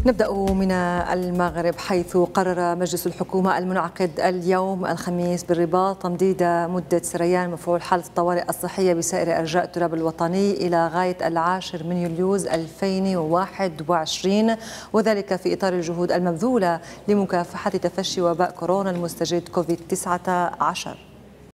نبدأ من المغرب، حيث قرر مجلس الحكومة المنعقد اليوم الخميس بالرباط تمديد مدة سريان مفعول حالة الطوارئ الصحية بسائر أرجاء التراب الوطني إلى غاية 10 من يوليوز 2021، وذلك في إطار الجهود المبذولة لمكافحة تفشي وباء كورونا المستجد كوفيد-19.